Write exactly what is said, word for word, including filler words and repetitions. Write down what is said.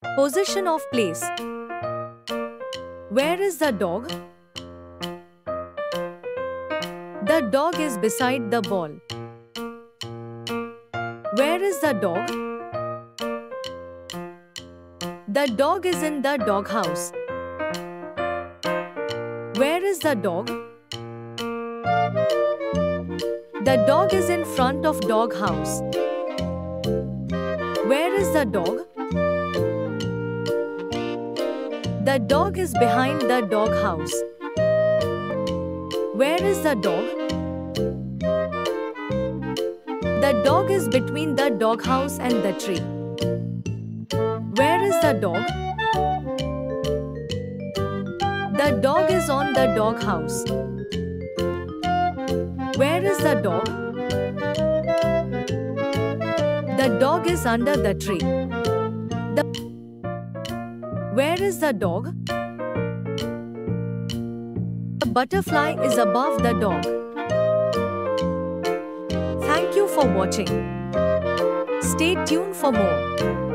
Position of place. Where is the dog? The dog is beside the ball. Where is the dog? The dog is in the doghouse. Where is the dog? The dog is in front of doghouse. Where is the dog? The dog is behind the doghouse. Where is the dog? The dog is between the doghouse and the tree. Where is the dog? The dog is on the doghouse. Where is the dog? The dog is under the tree. The Where is the dog? The butterfly is above the dog. Thank you for watching. Stay tuned for more.